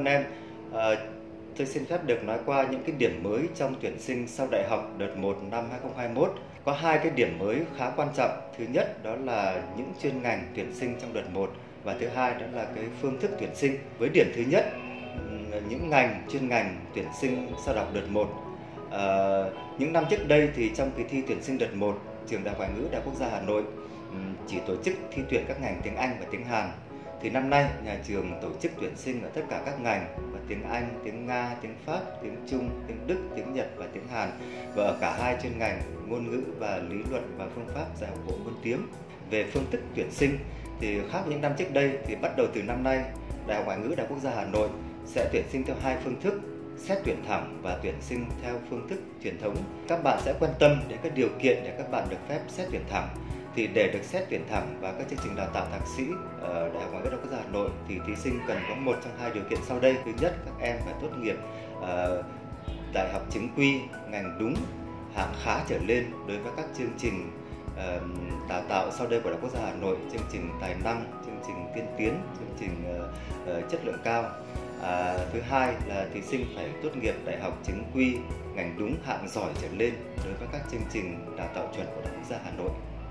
anh em. Tôi xin phép được nói qua những cái điểm mới trong tuyển sinh sau đại học đợt 1 năm 2021. Có hai cái điểm mới khá quan trọng. Thứ nhất đó là những chuyên ngành tuyển sinh trong đợt 1 và thứ hai đó là cái phương thức tuyển sinh. Với điểm thứ nhất, những chuyên ngành tuyển sinh sau đại học đợt 1. Những năm trước đây thì trong kỳ thi tuyển sinh đợt 1, trường Đại học Ngoại ngữ Đại học Quốc gia Hà Nội chỉ tổ chức thi tuyển các ngành tiếng Anh và tiếng Hàn. Thì năm nay nhà trường tổ chức tuyển sinh ở tất cả các ngành và tiếng Anh, tiếng Nga, tiếng Pháp, tiếng Trung, tiếng Đức, tiếng Nhật và tiếng Hàn, và ở cả hai chuyên ngành ngôn ngữ và lý luận và phương pháp dạy học bộ môn tiếng. Về phương thức tuyển sinh thì khác những năm trước đây, thì bắt đầu từ năm nay Đại học Ngoại ngữ Đại học Quốc gia Hà Nội sẽ tuyển sinh theo hai phương thức: xét tuyển thẳng và tuyển sinh theo phương thức truyền thống. Các bạn sẽ quan tâm đến các điều kiện để các bạn được phép xét tuyển thẳng. Thì để được xét tuyển thẳng vào các chương trình đào tạo thạc sĩ ở Đại học Ngoại ngữ Đại học Quốc gia Hà Nội thì thí sinh cần có một trong hai điều kiện sau đây. Thứ nhất, các em phải tốt nghiệp đại học chính quy, ngành đúng, hạng khá trở lên đối với các chương trình đào tạo sau đây của Đại học Quốc gia Hà Nội: chương trình tài năng, chương trình tiên tiến, chương trình chất lượng cao. Thứ hai là thí sinh phải tốt nghiệp đại học chính quy, ngành đúng, hạng giỏi trở lên đối với các chương trình đào tạo chuẩn của Đại học Quốc gia Hà Nội.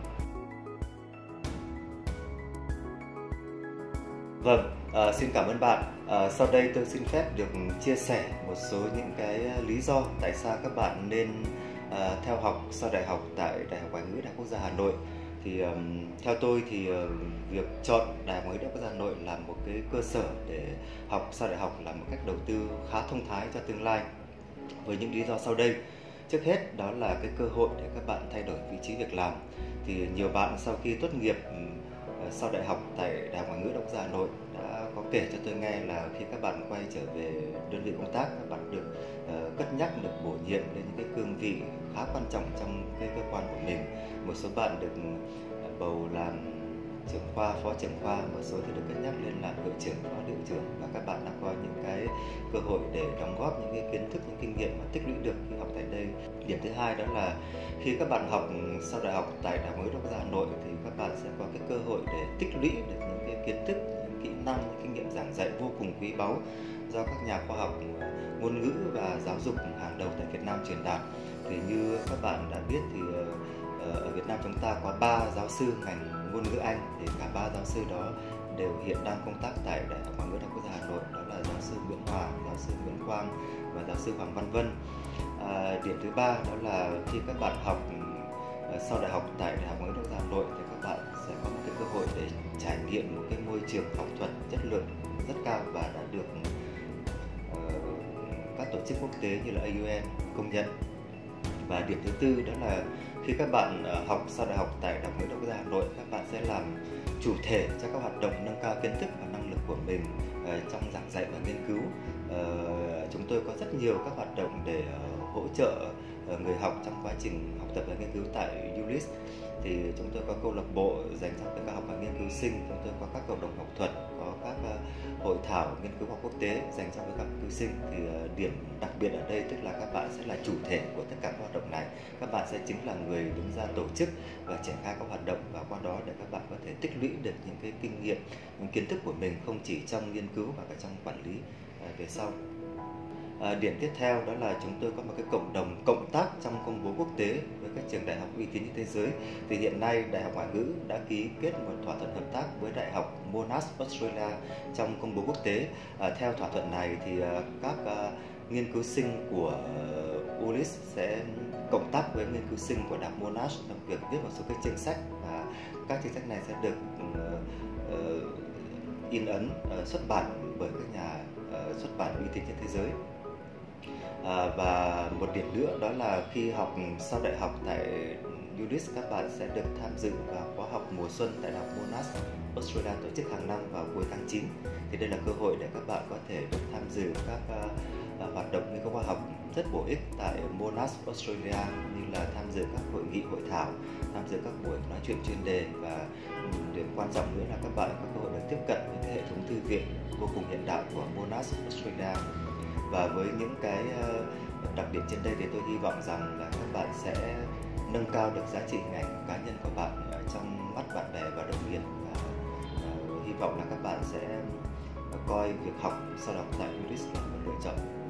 Vâng, xin cảm ơn bạn. Sau đây tôi xin phép được chia sẻ một số những cái lý do tại sao các bạn nên theo học sau đại học tại Đại học Ngoại ngữ Đại học Quốc gia Hà Nội. Thì theo tôi thì việc chọn Đại học Ngoại ngữ Đại học Quốc gia Hà Nội là một cái cơ sở để học sau đại học là một cách đầu tư khá thông thái cho tương lai, với những lý do sau đây. Trước hết đó là cái cơ hội để các bạn thay đổi vị trí việc làm. Thì nhiều bạn sau khi tốt nghiệp sau đại học tại Đại học Ngoại ngữ Đại học Quốc gia Hà Nội đã có kể cho tôi nghe là khi các bạn quay trở về đơn vị công tác, các bạn được cất nhắc, được bổ nhiệm lên những cái cương vị khá quan trọng trong cái cơ quan của mình. Một số bạn được bầu làm trưởng khoa, phó trưởng khoa, một số thì được cất nhắc lên làm hiệu trưởng, phó hiệu trưởng, và các bạn đã có những cái cơ hội để đóng góp những cái kiến thức, những kinh nghiệm mà tích lũy được khi học tại đây. Điểm thứ hai đó là khi các bạn học sau đại học tại Đại học Ngoại ngữ Đại học Quốc gia Hà Nội thì các bạn sẽ có cái cơ hội để tích lũy được những cái kiến thức, những kỹ năng, những kinh nghiệm giảng dạy vô cùng quý báu do các nhà khoa học ngôn ngữ và giáo dục hàng đầu tại Việt Nam truyền đạt. Thì như các bạn đã biết thì ở Việt Nam chúng ta có 3 giáo sư ngành ngôn ngữ Anh, thì cả 3 giáo sư đó đều hiện đang công tác tại Đại học Ngoại ngữ Đại học Quốc gia Hà Nội, đó là giáo sư Nguyễn Hòa, giáo sư Nguyễn Quang và giáo sư Hoàng Văn Vân. Điểm thứ ba đó là khi các bạn học sau đại học tại Đại học Ngoại ngữ Đại học Hà Nội thì các bạn sẽ có một cái cơ hội để trải nghiệm một cái môi trường học thuật chất lượng rất cao và đã được các tổ chức quốc tế như là AUN công nhận. Và điểm thứ tư đó là khi các bạn học sau đại học tại Đại học Ngoại ngữ Đại học Quốc gia Hà Nội, các bạn sẽ làm chủ thể cho các hoạt động nâng cao kiến thức và năng lực của mình trong giảng dạy và nghiên cứu. Chúng tôi có rất nhiều các hoạt động để hỗ trợ người học trong quá trình học tập và nghiên cứu tại ULIS. Thì chúng tôi có câu lạc bộ dành cho tất cả học và nghiên cứu sinh, chúng tôi có các cộng đồng học thuật, có các hội thảo nghiên cứu khoa học quốc tế dành cho các nghiên cứu sinh. Thì điểm đặc biệt ở đây tức là các bạn sẽ là chủ thể của tất cả các hoạt động này. Các bạn sẽ chính là người đứng ra tổ chức và triển khai các hoạt động, và qua đó để các bạn có thể tích lũy được những cái kinh nghiệm, những kiến thức của mình không chỉ trong nghiên cứu mà cả trong quản lý về sau. Điểm tiếp theo đó là chúng tôi có một cái cộng đồng cộng tác trong công bố quốc tế với các trường đại học uy tín trên thế giới. Thì hiện nay Đại học Ngoại ngữ đã ký kết một thỏa thuận hợp tác với Đại học Monash Australia trong công bố quốc tế. Theo thỏa thuận này thì các nghiên cứu sinh của ULIS sẽ cộng tác với nghiên cứu sinh của Đại học Monash trong việc viết một số các chương sách, và các chương sách này sẽ được in ấn, xuất bản bởi các nhà xuất bản uy tín trên thế giới. Và một điểm nữa đó là khi học sau đại học tại ULIS, các bạn sẽ được tham dự vào khóa học mùa xuân tại Đại học Monash Australia tổ chức hàng năm vào cuối tháng 9. Thì đây là cơ hội để các bạn có thể được tham dự các hoạt động nghiên cứu khoa học rất bổ ích tại Monash Australia, như là tham dự các hội nghị, hội thảo, tham dự các buổi nói chuyện chuyên đề, và điểm quan trọng nữa là các bạn có cơ hội được tiếp cận với cái hệ thống thư viện vô cùng hiện đại của Monash Australia. Và với những cái đặc điểm trên đây thì tôi hy vọng rằng là các bạn sẽ nâng cao được giá trị hình ảnh cá nhân của bạn trong mắt bạn bè và đồng nghiệp, và hy vọng là các bạn sẽ coi việc học sau đại học tại UNIS là một lựa chọn